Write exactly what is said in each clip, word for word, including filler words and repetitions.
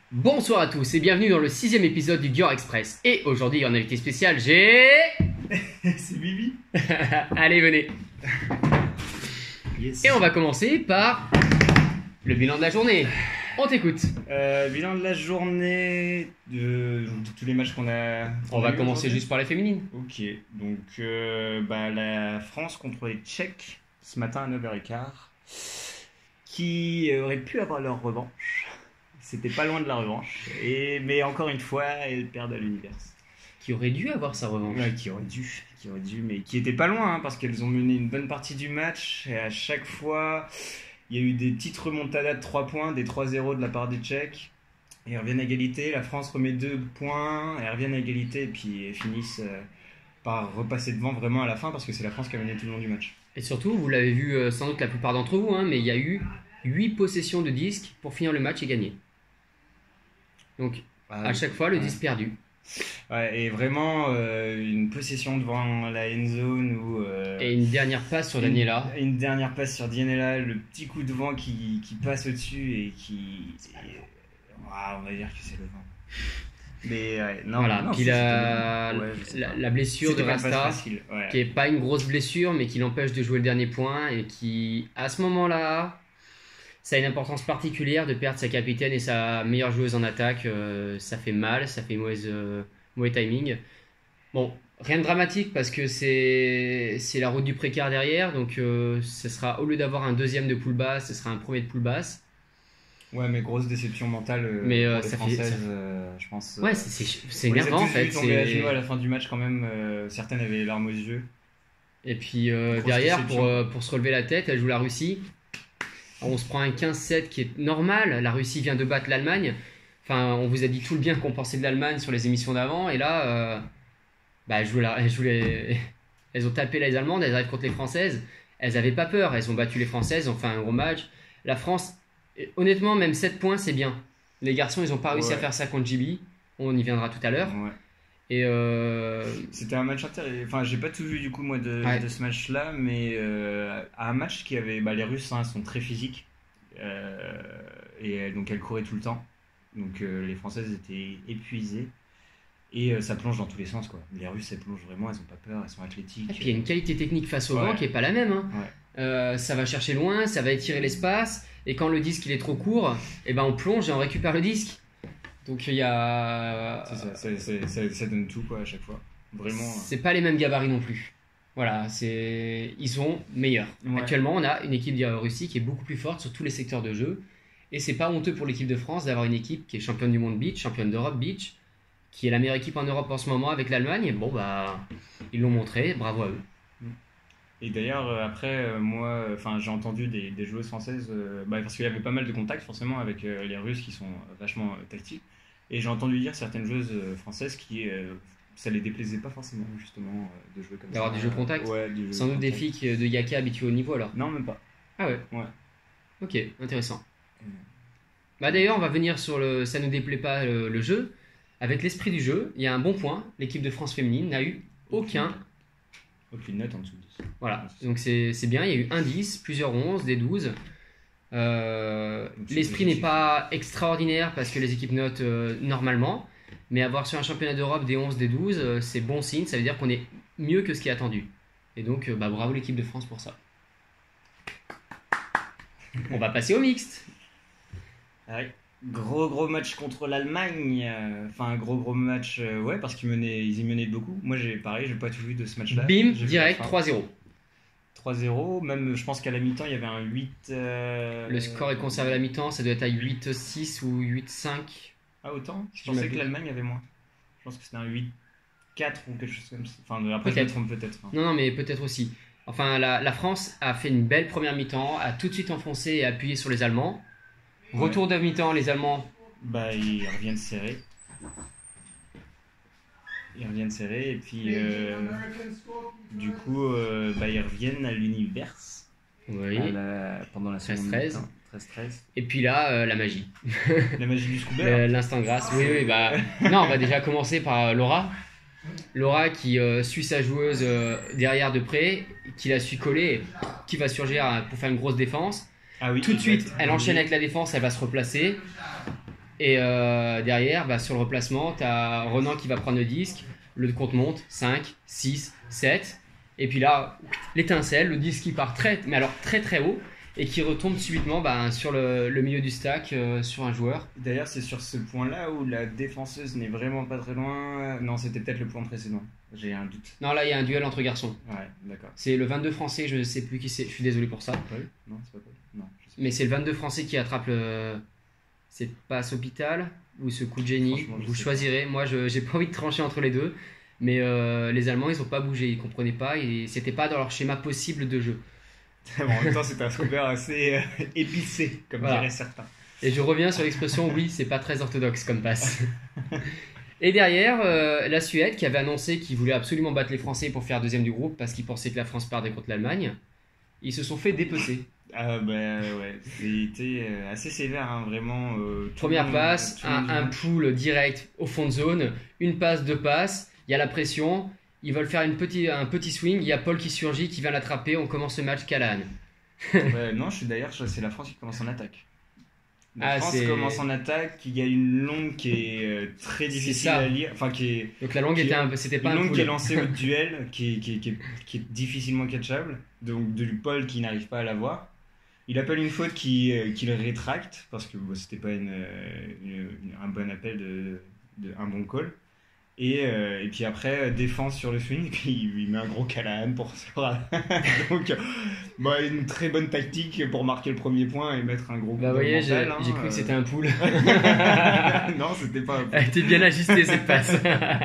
Bonsoir à tous et bienvenue dans le sixième épisode du Dior Express. Et aujourd'hui, en invité spécial, j'ai... C'est Bibi. Allez, venez. Yes. Et on va commencer par le bilan de la journée. On t'écoute. Euh, bilan de la journée de, de tous les matchs qu'on a. On va commencer juste par les féminines. Ok, donc euh, bah, la France contre les Tchèques ce matin à neuf heures quinze, qui auraient pu avoir leur revanche. C'était pas loin de la revanche. Et, mais encore une fois, elles perdent à l'univers. Qui aurait dû avoir sa revanche. Ouais, qui aurait dû, qui aurait dû, mais qui était pas loin, hein, parce qu'elles ont mené une bonne partie du match. Et à chaque fois, il y a eu des petites remontadas de trois points, des trois zéro de la part des Tchèques. Et elles reviennent à égalité. La France remet deux points, elles reviennent à égalité, et puis elles finissent euh, par repasser devant vraiment à la fin, parce que c'est la France qui a mené tout le long du match. Et surtout, vous l'avez vu euh, sans doute la plupart d'entre vous, hein, mais il y a eu huit possessions de disques pour finir le match et gagner. Donc, Ah, à chaque fois, le ouais. disque perdu. Ouais, et vraiment, euh, une possession devant la end zone où. Euh, Et une dernière passe sur une- Daniela. Une, dernière passe sur Daniela, le petit coup de vent qui, qui passe au-dessus et qui. et- Ouah, on va dire que c'est le vent. Mais ouais, non, Voilà, non, puis c'était la, bon. Ouais, je sais la, pas. la blessure C'était de pas une passe Rasta, facile, ouais. qui est pas une grosse blessure, mais qui l'empêche de jouer le dernier point et qui, à ce moment-là, ça a une importance particulière de perdre sa capitaine et sa meilleure joueuse en attaque. Euh, ça fait mal, ça fait mauvaise, euh, mauvais timing. Bon, rien de dramatique parce que c'est c'est la route du précaire derrière, donc euh, ce sera, au lieu d'avoir un deuxième de poule basse, ce sera un premier de poule basse. Ouais, mais grosse déception mentale euh, Mais, euh, pour les ça fait- Françaises, ça fait- euh, je pense. Ouais, euh, c'est c'est- c'est on les a énervant en tous fait. vus tomber à c'est- genoux à la fin du match quand même. euh, certaines avaient les larmes aux yeux. Et puis euh, Grosse derrière, déception. pour, euh, pour se relever la tête, elle joue la Russie. Alors, on se prend un quinze sept qui est normal. La Russie vient de battre l'Allemagne. Enfin, on vous a dit tout le bien qu'on pensait de l'Allemagne sur les émissions d'avant. Et là, euh, bah, elles, jouent la- elles, jouent les- elles ont tapé les Allemandes, elles arrivent contre les Françaises. Elles n'avaient pas peur. Elles ont battu les Françaises, elles ont fait un gros match. La France, honnêtement, même sept points, c'est bien. Les garçons, ils n'ont pas réussi Ouais. à faire ça contre J B. On y viendra tout à l'heure. Ouais. Et euh, C'était un match intéressant. Enfin, j'ai pas tout vu du coup moi de, Ouais. de ce match-là, mais euh, à un match qui avait, bah, les Russes hein, sont très physiques euh, et euh, donc elles couraient tout le temps. Donc euh, les Françaises étaient épuisées et euh, ça plonge dans tous les sens quoi. Les Russes elles plongent vraiment, elles ont pas peur, elles sont athlétiques. et puis il y a une qualité technique face au Ouais. vent qui est pas la même. Hein. Ouais. Euh, ça va chercher loin, ça va étirer l'espace, et quand le disque il est trop court, et ben on plonge et on récupère le disque. Donc il y a, C'est ça, ça, ça- ça- ça donne tout quoi à chaque fois. Vraiment. euh. c'est pas les mêmes gabarits non plus. Voilà, c'est ils sont meilleurs. Ouais. Actuellement, on a une équipe de Russie qui est beaucoup plus forte sur tous les secteurs de jeu, et c'est pas honteux pour l'équipe de France d'avoir une équipe qui est championne du monde beach, championne d'Europe beach, qui est la meilleure équipe en Europe en ce moment avec l'Allemagne. Bon bah ils l'ont montré, bravo à eux. Et d'ailleurs, euh, après, euh, moi, enfin, j'ai entendu des, des joueuses françaises, euh, bah, parce qu'il y avait pas mal de contacts forcément avec euh, les Russes qui sont euh, vachement euh, tactiques. Et j'ai entendu dire certaines joueuses euh, françaises qui, euh, ça les déplaisait pas forcément justement euh, de jouer comme D'avoir ça. des jeux contact. Ouais, du jeu Sans doute des contact. filles qui- de Yaka habituées au niveau alors. Non, même pas. Ah ouais. Ouais. Ok, intéressant. Mm. Bah d'ailleurs, on va venir sur le ça ne déplaît pas le, le jeu. Avec l'esprit du jeu, il y a un bon point. L'équipe de France féminine n'a eu aucun. Aucune note en dessous de dix. Voilà, donc c'est c'est bien. Il y a eu un dix, plusieurs onze, des douze. Euh, Donc, c'est L'esprit n'est positif. pas extraordinaire parce que les équipes notent euh, normalement. Mais avoir sur un championnat d'Europe des onze, des douze, euh, c'est bon signe. Ça veut dire qu'on est mieux que ce qui est attendu. Et donc, euh, bah, bravo l'équipe de France pour ça. On va passer au mixte. Ah oui. Gros gros match contre l'Allemagne. euh, Enfin, un gros gros match, euh, ouais, parce qu'ils menaient, ils y menaient beaucoup. Moi, j'ai pareil, j'ai pas tout vu de ce match-là. Bim, J'ai vu direct, la fin. trois zéro. trois zéro. Même, je pense qu'à la mi-temps, il y avait un huit. euh, Le score est conservé à la mi-temps, ça doit être à huit six ou huit cinq. Ah, autant Je Je pensais m'abuse. que l'Allemagne avait moins. Je pense que c'était un huit quatre ou quelque chose comme ça. Enfin, après, je Peut-être. me trompe peut-être. hein. Non, non, mais peut-être aussi. Enfin, la, la France a fait une belle première mi-temps, a tout de suite enfoncé et appuyé sur les Allemands. Retour de mi-temps, les Allemands. Bah, ils reviennent serrer. Ils reviennent serrer et puis euh, du coup, euh, bah, ils reviennent à l'univers Oui. à la- pendant la seconde treize. mi-temps. treize treize. Et puis là, euh, la magie. La magie du scuba. Le- L'instant grâce. Oui, oui, bah. Non, on va déjà commencer par euh, Laura. Laura qui euh, suit sa joueuse euh, derrière de près, qui la suit coller, qui va surgir euh, pour faire une grosse défense. Ah oui, Tout de exact. suite, elle enchaîne avec la défense, elle va se replacer. Et euh, derrière, bah, sur le replacement, tu as Renan qui va prendre le disque, le compte monte, cinq, six, sept, et puis là, l'étincelle, le disque qui part très, mais alors très très haut, et qui retombe subitement bah, sur le, le milieu du stack, euh, sur un joueur. D'ailleurs, c'est sur ce point-là où la défenseuse n'est vraiment pas très loin. Non, c'était peut-être le point précédent. J'ai un doute. Non, là, il y a un duel entre garçons. Ouais, d'accord. C'est le vingt-deux français, je ne sais plus qui c'est, je suis désolé pour ça. Paul ? Non, c'est pas Paul. Non, je sais pas. Mais c'est le vingt-deux français qui attrape le... C'est passe hôpital ou ce coup de génie. Franchement, je Vous sais choisirez. Moi, je j'ai pas envie de trancher entre les deux. Mais euh, les Allemands, ils ont pas bougé. Ils comprenaient pas et c'était pas dans leur schéma possible de jeu. Bon, en même temps, c'était un scooper assez euh, épicé, comme Voilà. diraient certains. Et je reviens sur l'expression oui, c'est pas très orthodoxe comme passe. Et derrière, euh, la Suède qui avait annoncé qu'ils voulaient absolument battre les Français pour faire deuxième du groupe parce qu'ils pensaient que la France perdait contre l'Allemagne. Ils se sont fait dépecer. Ah bah ouais, c'était euh, assez sévère, hein, vraiment. Euh, tout Première le monde- passe, tout le un, monde- un pull direct au fond de zone, une passe, deux passes, il y a la pression, ils veulent faire une petit, un petit swing, il y a Paul qui surgit, qui vient l'attraper, on commence le match Callahan. Ouais, non, je suis d'ailleurs, je- c'est la France qui commence en attaque. La Ah, France c'est- commence en attaque, il y a une longue qui est euh, très difficile ça. à lire, enfin qui est Donc la langue Qui- était un peu, c'était pas une un longue qui est pull. lancée au duel, qui est, qui, est, qui, est, qui est difficilement catchable, donc de Paul qui n'arrive pas à la voir. Il appelle une faute qui, euh, qui le rétracte, parce que bon, c'était pas une, euh, une- une- un bon appel, de, de- un bon call. Et, euh, et puis après, euh, défense sur le swing, et puis il, il met un gros Callahan pour ça. Donc, euh, bah, une très bonne tactique pour marquer le premier point et mettre un gros coup Bah vous dans le voyez, j'ai mental, hein, j'ai cru euh. que c'était un pull. Non, c'était pas un Elle était bien ajustée cette passe.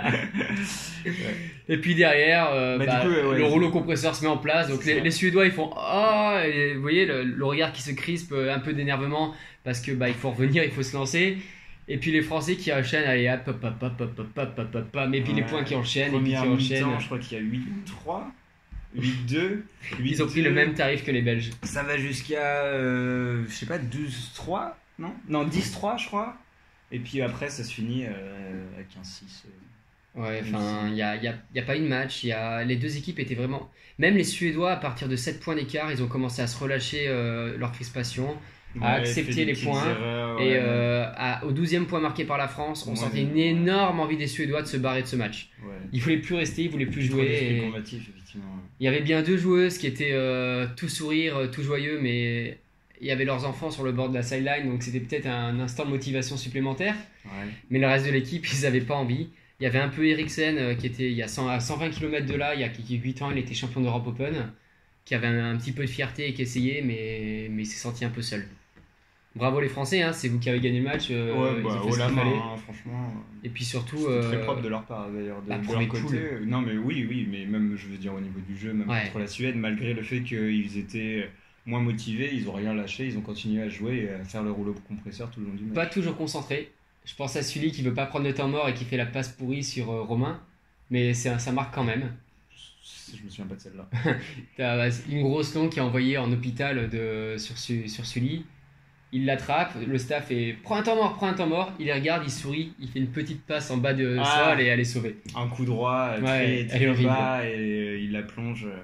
Et puis derrière, euh, Bah, du bah, coup, ouais, ouais, le c'est- rouleau compresseur se met en place. Donc C'est les, ça. les Suédois ils font oh, et vous voyez le, le regard qui se crispe, un peu d'énervement parce que bah il faut revenir, il faut se lancer. Et puis les Français qui enchaînent, allez hop hop hop hop hop hop hop hop hop hop. Et puis les Ouais. points qui enchaînent, et puis qui Première enchaînent. mi-temps, je crois qu'il y a huit trois, huit deux. Ils ont pris le même tarif que les Belges. Ça va jusqu'à, euh, je sais pas, douze trois, non Non, dix trois, je crois. Et puis après, ça se finit euh, à quinze six. Ouais, enfin, il n'y a, y a, y a pas eu de match. Y a... Les deux équipes étaient vraiment. Même les Suédois, à partir de sept points d'écart, ils ont commencé à se relâcher euh, leur crispation, à accepter les points. Et euh, à- au douzième point marqué par la France, on Ouais, sentait ouais. une énorme envie des Suédois de se barrer de ce match. Ouais. Ils voulaient plus rester, ils voulaient plus jouer. Et combatif, effectivement. il y avait bien deux joueuses qui étaient euh, tout sourire, euh, tout joyeux, mais il y avait leurs enfants sur le bord de la sideline, donc c'était peut-être un instant de motivation supplémentaire. Ouais. Mais le reste de l'équipe, ils n'avaient pas envie. Il y avait un peu Eriksen euh, qui était il y a cent, à cent vingt kilomètres de là, il y a huit ans, il était champion d'Europe Open, qui avait un, un petit peu de fierté et qui essayait, mais, mais il s'est senti un peu seul. Bravo les Français, hein, c'est vous qui avez gagné le match. euh, Ouais, ils bah, ont fait haut ce la qu'il main, fallait. hein, franchement. Et puis surtout, C'était très euh, propre de leur part d'ailleurs, de, bah, de pour leur les côté. poules. Non, mais oui, oui, mais même, je veux dire, au niveau du jeu, même Ouais. contre la Suède, malgré le fait qu'ils étaient moins motivés, ils ont rien lâché, ils ont continué à jouer et à faire le rouleau compresseur tout le long du match. pas toujours concentré. Je pense à Sully qui veut pas prendre le temps mort et qui fait la passe pourrie sur euh, Romain, mais c'est un- ça marque quand même. Je, je me souviens pas de celle-là. T'as une grosse longue qui est envoyée en hôpital de, sur, Su- sur Sully. Il l'attrape, le staff est prends un temps mort, prends un temps mort. Il les regarde, il sourit, il fait une petite passe en bas de Ah. sol et elle est sauvée. Un coup droit, euh, Ouais, très, elle très est horrible. bas, et euh, il la plonge. euh,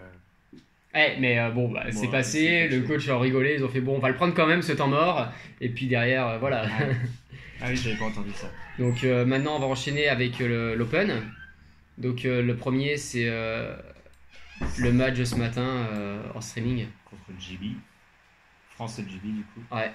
Eh, mais euh, bon, bah, Bon, c'est ouais, passé. c'est Le passé. coach a rigolé. Ils ont fait bon, on va le prendre quand même ce temps mort. Et puis derrière, euh, voilà. Ah, ah oui, j'avais pas entendu ça. Donc euh, maintenant, on va enchaîner avec euh, le- l'Open. Donc euh, le premier, c'est euh, le match de ce matin euh, en streaming. Contre J B. France et J B, du coup. Ouais.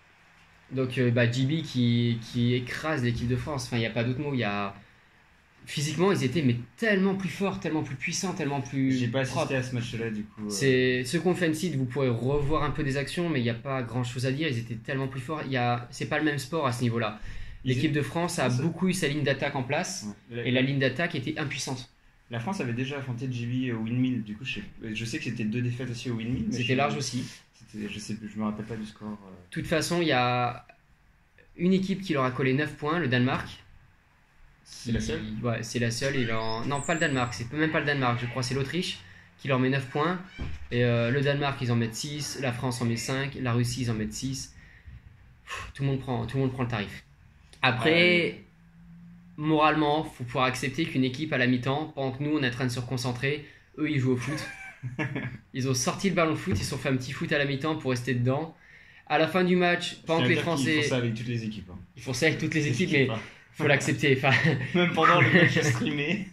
Donc euh, bah, J B qui, qui écrase l'équipe de France. Enfin, il n'y a pas d'autre mot. Il y a... Physiquement, ils étaient mais tellement plus forts, tellement plus puissants, tellement plus J'ai pas propres. assisté à ce match-là, du coup. euh, C'est ce qu'on fait site, vous pourrez revoir un peu des actions, mais il n'y a pas grand chose à dire. Ils étaient tellement plus forts. Il y a, c'est pas le même sport à ce niveau-là. ils- L'équipe de France a Ça- beaucoup eu sa ligne d'attaque en place, Ouais. et la ligne d'attaque était impuissante. La France avait déjà affronté J B au windmill, du coup je sais, je sais que c'était deux défaites aussi au windmill. mais C'était je- large aussi. c'était- Je sais plus, je me rappelle pas du score. euh. De toute façon, il y a une équipe qui leur a collé neuf points, le Danemark. C'est la seule Ouais, c'est la seule. Il leur... Non, pas le Danemark, c'est même pas le Danemark, je crois c'est l'Autriche qui leur met neuf points. Et euh, le Danemark, ils en mettent six, la France en met cinq, la Russie, ils en mettent six. Pff, Tout le monde prend, tout le monde prend le tarif. Après, Ouais. moralement, faut pouvoir accepter qu'une équipe à la mi-temps, pendant que nous on est en train de se reconcentrer, eux ils jouent au foot. Ils ont sorti le ballon de foot, ils se sont fait un petit foot à la mi-temps pour rester dedans. À la fin du match, pendant que les Français. Ils font ça avec toutes les équipes. Hein. Ils font ça avec toutes les équipes, mais il faut l'accepter. Enfin... Même pendant le match streamé.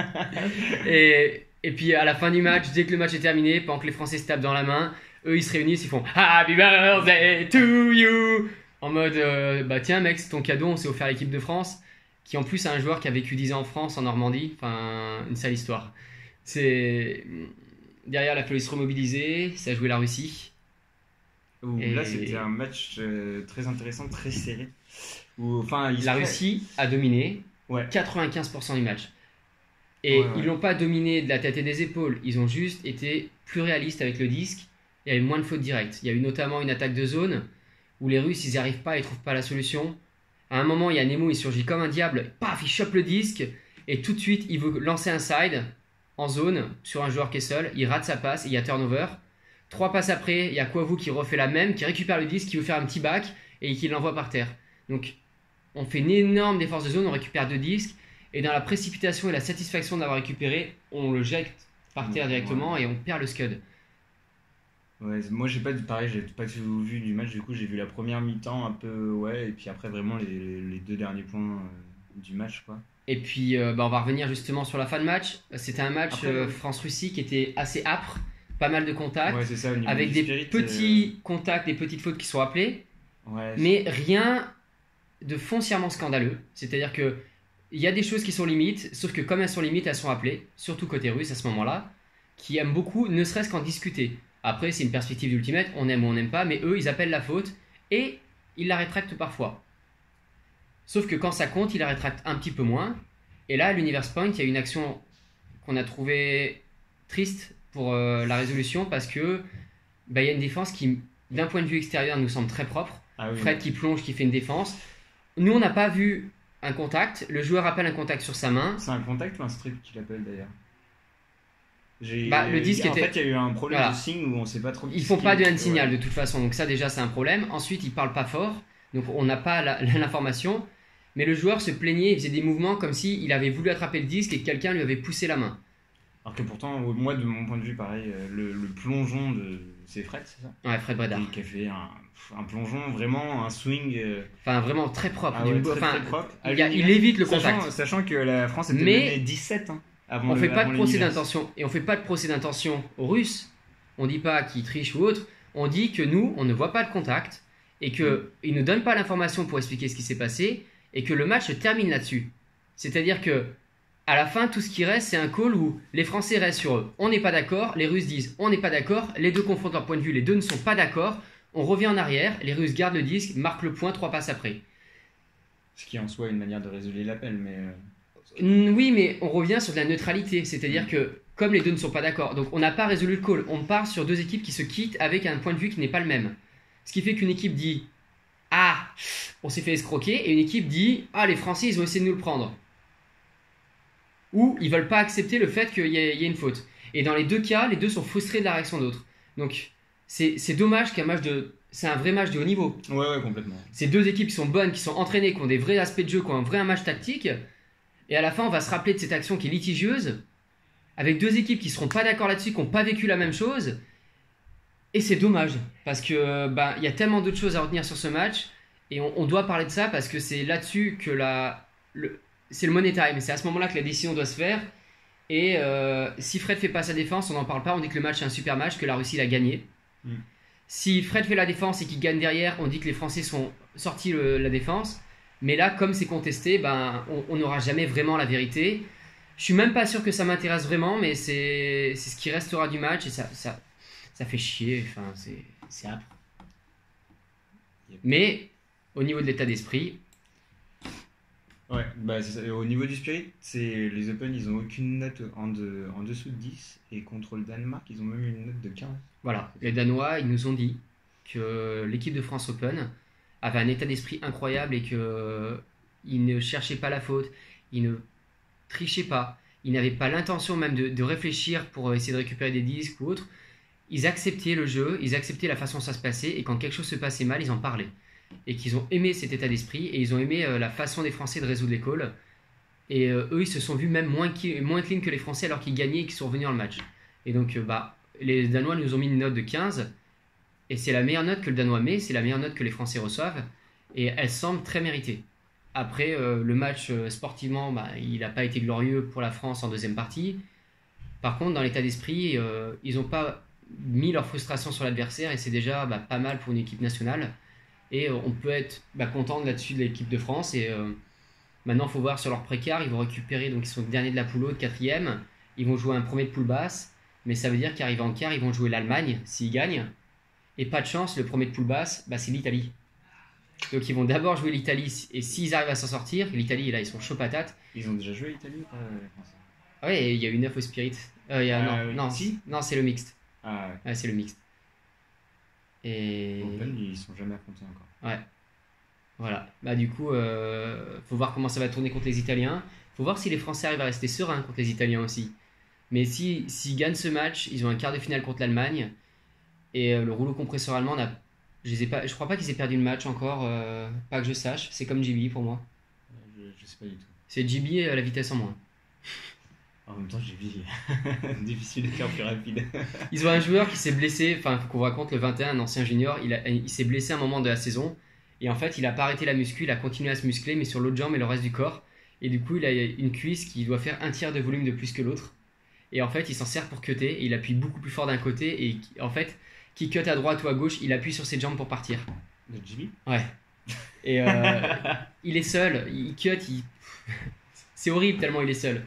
et, et puis à la fin du match, dès que le match est terminé, pendant que les Français se tapent dans la main, eux ils se réunissent, ils font Happy birthday to you en mode euh, bah tiens mec, c'est ton cadeau, on s'est offert l'équipe de France, qui en plus a un joueur qui a vécu dix ans en France, en Normandie, enfin une sale histoire. C'est... Derrière la police remobilisée, ça a joué la Russie. Où, et... Là c'était un match euh, très intéressant, très serré. Où, enfin, la Russie a dominé ouais. quatre-vingt-quinze pour cent du match. Et ouais, ouais. ils l'ont pas dominé de la tête et des épaules, ils ont juste été plus réalistes avec le disque. Il y a eu moins de fautes directes. Il y a eu notamment une attaque de zone où les Russes ils n'y arrivent pas, ils trouvent pas la solution. À un moment, il y a Nemo, il surgit comme un diable, paf, il chope le disque et tout de suite il veut lancer un side en zone sur un joueur qui est seul. Il rate sa passe et il y a turnover. Trois passes après, il y a Kouavou qui refait la même, qui récupère le disque, qui veut faire un petit back et qui l'envoie par terre. Donc on fait une énorme défense de zone, on récupère deux disques et dans la précipitation et la satisfaction d'avoir récupéré, on le jette par terre directement ouais. et on perd le scud. Ouais, moi j'ai pas pareil, j'ai pas tout vu du match, du coup j'ai vu la première mi-temps un peu ouais et puis après vraiment les, les deux derniers points euh, du match quoi. Et puis euh, bah, on va revenir justement sur la fin de match. C'était un match après, euh, France-Russie qui était assez âpre, pas mal de contacts, ouais, c'est ça, au niveau avec du des spirit, petits euh... contacts, des petites fautes qui sont appelées, ouais, mais rien de foncièrement scandaleux. C'est-à-dire que il y a des choses qui sont limites, sauf que comme elles sont limites, elles sont appelées, surtout côté russe à ce moment-là, qui aiment beaucoup, ne serait-ce qu'en discuter. Après, c'est une perspective d'ultimate, on aime ou on n'aime pas, mais eux, ils appellent la faute et ils la rétractent parfois. Sauf que quand ça compte, ils la rétractent un petit peu moins. Et là, à l'Universe Point, il y a une action qu'on a trouvée triste pour euh, la résolution parce que bah, y a une défense qui, d'un point de vue extérieur, nous semble très propre. Ah oui, Fred oui. qui plonge, qui fait une défense. Nous, on n'a pas vu un contact. Le joueur appelle un contact sur sa main. C'est un contact ou un strip qu'il appelle d'ailleurs? J'ai... Bah, le disque en était... fait, il y a eu un problème voilà. de signe où on sait pas trop. Ils font pas de hand signal ouais. de toute façon, donc ça déjà c'est un problème. Ensuite, ils parlent pas fort, donc on n'a pas la, l'information. Mais le joueur se plaignait, il faisait des mouvements comme si il avait voulu attraper le disque et que quelqu'un lui avait poussé la main. Alors que pourtant, moi de mon point de vue, pareil, le, le plongeon de c'est Fred, c'est ça? Ouais, Fred Bredard. Qui a fait un, un plongeon vraiment un swing. Enfin vraiment très propre. Ah ouais, très, enfin, très propre. Il, y a, il évite le contact. Sachant, sachant que la France était Mais menée dix-sept. Hein. Avant on le, fait pas de procès l'univers. d'intention et on fait pas de procès d'intention aux Russes. On dit pas qu'ils trichent ou autre. On dit que nous, on ne voit pas de contact et que ils ne donnent pas l'information pour expliquer ce qui s'est passé et que le match se termine là-dessus. C'est-à-dire que à la fin, tout ce qui reste, c'est un call où les Français restent sur eux. On n'est pas d'accord. Les Russes disent on n'est pas d'accord. Les deux confrontent leur point de vue. Les deux ne sont pas d'accord. On revient en arrière. Les Russes gardent le disque, marquent le point, trois passes après. Ce qui en soi est une manière de résoudre l'appel, mais. Euh... Oui, mais on revient sur de la neutralité, c'est-à-dire mmh. que comme les deux ne sont pas d'accord, donc on n'a pas résolu le call, on part sur deux équipes qui se quittent avec un point de vue qui n'est pas le même. Ce qui fait qu'une équipe dit « Ah, on s'est fait escroquer » et une équipe dit « Ah, les Français, ils ont essayé de nous le prendre ». Ou ils veulent pas accepter le fait qu'il y ait, il y ait une faute. Et dans les deux cas, les deux sont frustrés de la réaction d'autre. Donc c'est, c'est dommage qu'un match de... C'est un vrai match de haut niveau. Ouais, ouais, complètement. C'est deux équipes qui sont bonnes, qui sont entraînées, qui ont des vrais aspects de jeu, qui ont un vrai match tactique. Et à la fin, on va se rappeler de cette action qui est litigieuse, avec deux équipes qui ne seront pas d'accord là-dessus, qui n'ont pas vécu la même chose. Et c'est dommage, parce que bah, y a tellement d'autres choses à retenir sur ce match, et on, on doit parler de ça, parce que c'est là-dessus que la... Le, c'est le money time, c'est à ce moment-là que la décision doit se faire. Et euh, si Fred ne fait pas sa défense, on n'en parle pas, on dit que le match est un super match, que la Russie l'a gagné. Mm. Si Fred fait la défense et qu'il gagne derrière, on dit que les Français sont sortis de la défense. Mais là, comme c'est contesté, ben, on n'aura jamais vraiment la vérité. Je suis même pas sûr que ça m'intéresse vraiment, mais c'est, c'est ce qui restera du match et ça, ça, ça fait chier. Enfin, c'est, c'est âpre. Mais au niveau de l'état d'esprit. Ouais, bah c'est ça. Au niveau du spirit, c'est, les Open, ils n'ont aucune note en, de, en dessous de dix. Et contre le Danemark, ils ont même une note de quinze. Voilà, les Danois, ils nous ont dit que l'équipe de France Open avait un état d'esprit incroyable et qu'ils ne cherchaient pas la faute, ils ne trichaient pas, ils n'avaient pas l'intention même de, de réfléchir pour essayer de récupérer des disques ou autre. Ils acceptaient le jeu, ils acceptaient la façon dont ça se passait et quand quelque chose se passait mal, ils en parlaient. Et qu'ils ont aimé cet état d'esprit et ils ont aimé euh, la façon des Français de résoudre les calls. Et euh, eux, ils se sont vus même moins, qui, moins clean que les Français alors qu'ils gagnaient et qu'ils sont revenus dans le match. Et donc, euh, bah, les Danois nous ont mis une note de quinze. Et c'est la meilleure note que le Danois met, c'est la meilleure note que les Français reçoivent. Et elle semble très méritée. Après, euh, le match euh, sportivement, bah, il n'a pas été glorieux pour la France en deuxième partie. Par contre, dans l'état d'esprit, euh, ils n'ont pas mis leur frustration sur l'adversaire et c'est déjà bah, pas mal pour une équipe nationale. Et euh, on peut être bah, content là-dessus de l'équipe de France. Et euh, maintenant, il faut voir sur leur précar, ils vont récupérer, donc ils sont derniers de la poule haute, quatrième. Ils vont jouer un premier de poule basse, mais ça veut dire qu'arrivés en quart, ils vont jouer l'Allemagne s'ils gagnent. Et pas de chance, le premier de poule basse, bah, c'est l'Italie. Donc ils vont d'abord jouer l'Italie et s'ils arrivent à s'en sortir, l'Italie là ils sont chauds patates. Ils ont déjà joué l'Italie ou pas, les Français? Ah ouais, il y a eu neuf au Spirit. Euh, il y a, Ah, non, oui. non, Si non, c'est le mixte. Ah ouais. Ouais, c'est le mixte. Et Open, ils sont jamais affrontés encore. ouais, voilà. Bah du coup, euh, faut voir comment ça va tourner contre les Italiens. Faut voir si les Français arrivent à rester sereins contre les Italiens aussi. Mais si s'ils gagnent ce match, ils ont un quart de finale contre l'Allemagne et euh, le rouleau compresseur allemand n'a Je les ai pas, je crois pas qu'ils aient perdu le match encore, euh, pas que je sache. C'est comme J B pour moi. Je, je sais pas du tout. C'est J B à la vitesse en moins. En même temps, j'ai vu difficile de faire plus rapide. Ils ont un joueur qui s'est blessé, enfin, il faut qu'on vous raconte, le vingt et un, un ancien junior, il, a- il s'est blessé à un moment de la saison. Et en fait, il a pas arrêté la muscu, il a continué à se muscler, mais sur l'autre jambe et le reste du corps. Et du coup, il a une cuisse qui doit faire un tiers de volume de plus que l'autre. Et en fait, il s'en sert pour cutter, et il appuie beaucoup plus fort d'un côté. Et qui- en fait, qui cut à droite ou à gauche, il appuie sur ses jambes pour partir. De J B? Ouais. Et euh, il est seul, il cut, il... c'est horrible tellement il est seul.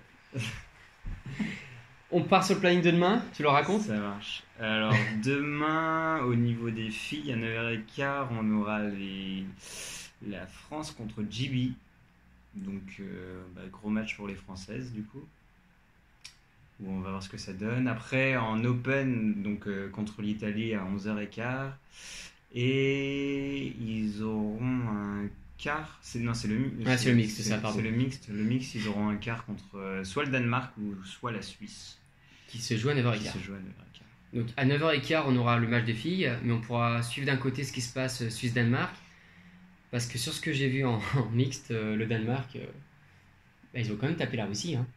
On part sur le planning de demain, tu le racontes? Ça marche. Alors, demain, au niveau des filles, à neuf heures quinze, on aura les... la France contre J B. Donc, euh, bah, gros match pour les Françaises, du coup. Où on va voir ce que ça donne. Après, en Open, donc euh, contre l'Italie à onze heures quinze. Et ils auront un quart. C'est, non, c'est le, mi- Ouais, c'est le mixte, c'est ça, pardon. C'est le mixte. Le mixte, ils auront un quart contre euh, soit le Danemark ou soit la Suisse. Qui se joue à neuf heures Qui quinze. se joue à neuf heures quinze. Donc à neuf heures quinze, on aura le match des filles, mais on pourra suivre d'un côté ce qui se passe euh, Suisse-Danemark. Parce que sur ce que j'ai vu en, en mixte, euh, le Danemark, euh, bah, ils ont quand même tapé la Russie. Hein.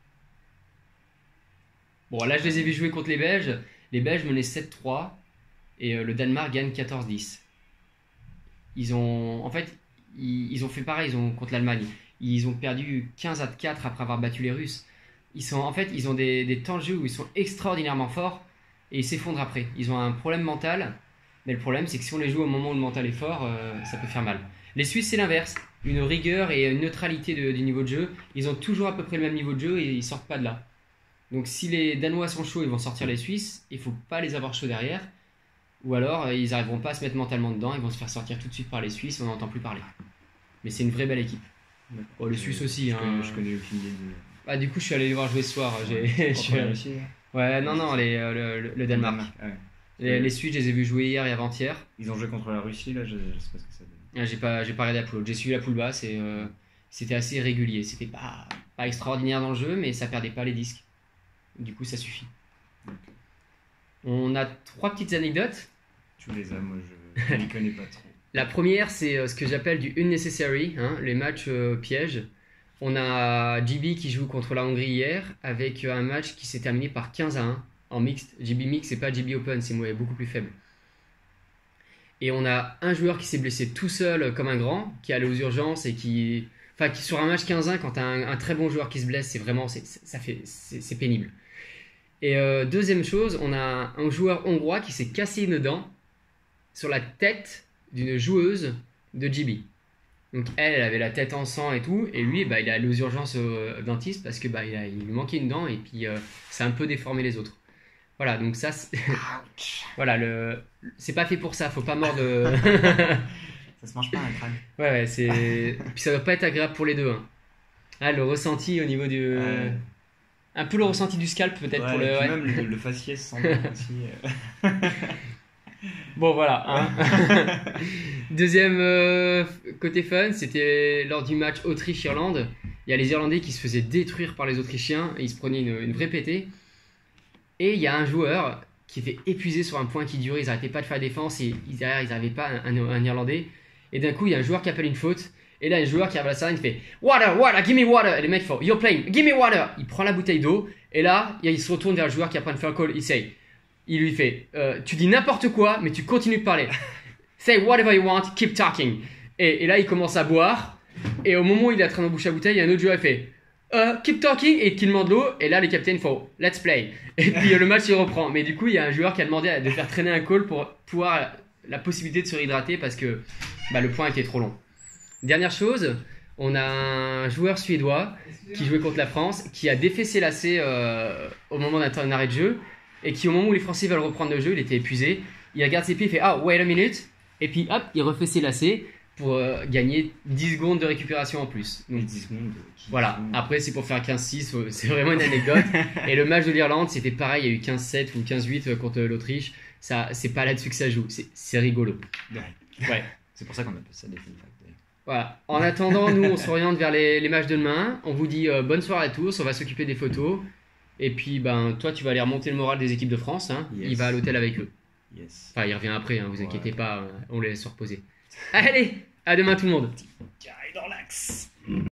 Bon, là je les ai vus jouer contre les Belges. Les Belges menaient sept trois et euh, le Danemark gagne quatorze dix. Ils ont, en fait, ils, ils ont fait pareil ils ont, contre l'Allemagne. Ils ont perdu quinze à quatre après avoir battu les Russes. Ils sont, en fait, ils ont des, des temps de jeu où ils sont extraordinairement forts et ils s'effondrent après. Ils ont un problème mental, mais le problème c'est que si on les joue au moment où le mental est fort, euh, ça peut faire mal. Les Suisses c'est l'inverse, une rigueur et une neutralité de- du niveau de jeu. Ils ont toujours à peu près le même niveau de jeu et ils sortent pas de là. Donc si les Danois sont chauds, ils vont sortir les Suisses. Il faut pas les avoir chauds derrière, ou alors euh, ils arriveront pas à se mettre mentalement dedans. Ils vont se faire sortir tout de suite par les Suisses. On n'entend plus parler. Mais c'est une vraie belle équipe. Oh, le Suisse aussi. Je hein. connais, je connais aucune idée de. Ah, du coup, je suis allé les voir jouer ce soir. J'ai, je suis Contre la allé- Russie, hein. Ouais, non, non, les, euh, le, le Danemark. Ah ouais. Les, les Suisses, je les ai vus jouer hier et avant-hier. Ils ont joué contre la Russie, là, je, je sais pas ce que ça donne. Ah, J'ai pas, j'ai pas regardé la poule haute. J'ai suivi la poule basse et euh, c'était assez régulier. C'était pas, pas extraordinaire dans le jeu, mais ça perdait pas les disques. Du coup, ça suffit. Ok. On a trois petites anecdotes. Tu les as, moi je ne les connais pas trop. La première, c'est euh, ce que j'appelle du unnecessary, hein, les matchs euh, pièges. On a J B qui joue contre la Hongrie hier avec euh, un match qui s'est terminé par quinze à un en mixte. J B mix, c'est pas J B open, c'est beaucoup plus faible. Et on a un joueur qui s'est blessé tout seul euh, comme un grand, qui est allé aux urgences et qui... Enfin, qui sur un match quinze à un, quand t'as un, un très bon joueur qui se blesse, c'est vraiment... c'est- c'est- ça fait, c'est c'est pénible. Et euh, deuxième chose, on a un joueur hongrois qui s'est cassé une dent sur la tête d'une joueuse de J B. Donc elle, elle avait la tête en sang et tout, et lui, bah, il est allé aux urgences au dentiste parce que bah, il, a- il lui manquait une dent et puis euh, ça a un peu déformé les autres. Voilà, donc ça, c'est- voilà, le, c'est pas fait pour ça, faut pas mordre. de- Ça se mange pas un crâne. ouais, ouais, c'est. Puis ça doit pas être agréable pour les deux. Hein. Ah, le ressenti au niveau du. Ouais. Un peu le ressenti du scalp peut-être Ouais, pour le. et puis ouais. même le, le faciès sans dents aussi. euh. Bon voilà. Hein. Deuxième euh, côté fun, c'était lors du match Autriche-Irlande. Il y a les Irlandais qui se faisaient détruire par les Autrichiens et ils se prenaient une, une vraie pétée. Et il y a un joueur qui était épuisé sur un point qui durait, ils n'arrêtaient pas de faire la défense et ils, derrière ils n'arrivaient pas, un, un, un Irlandais. Et d'un coup il y a un joueur qui appelle une faute. Et là, un joueur qui arrive à la salle, il fait Water, water, give me water. Et le mec fait You're playing, give me water. Il prend la bouteille d'eau. Et là, il se retourne vers le joueur qui est en train de faire un call. Il say il lui fait euh, tu dis n'importe quoi, mais tu continues de parler. Say whatever you want, keep talking. Et, et là, il commence à boire. Et au moment où il est en train de boucher la bouteille, il y a un autre joueur qui fait uh, keep talking et qui demande l'eau. Et là, les capitaines font let's play. Et puis le match il reprend. Mais du coup, il y a un joueur qui a demandé de faire traîner un call pour pouvoir la possibilité de se réhydrater parce que bah, le point était trop long. Dernière chose, on a un joueur suédois qui jouait contre la France qui a défait ses lacets euh, au moment d'un arrêt de jeu et qui, au moment où les Français veulent reprendre le jeu, il était épuisé. Il regarde ses pieds, il fait ah, wait a minute. Et puis hop, il refait ses lacets pour euh, gagner dix secondes de récupération en plus. Donc, dix secondes. voilà, après c'est pour faire quinze six, c'est vraiment une anecdote. Et le match de l'Irlande, c'était pareil, il y a eu quinze sept ou quinze huit contre l'Autriche. Ça, c'est pas là-dessus que ça joue, c'est, c'est rigolo. Ouais. Ouais. C'est pour ça qu'on appelle ça des fun facts. Voilà. En attendant, nous on s'oriente vers les, les matchs de demain. On vous dit euh, bonne soirée à tous, on va s'occuper des photos. Et puis ben toi tu vas aller remonter le moral des équipes de France, hein. Yes. Il va à l'hôtel avec eux. Yes. Enfin il revient après, hein, vous inquiétez Ouais. pas, euh, on les laisse se reposer. Allez, à demain tout le monde. Carré dans l'axe.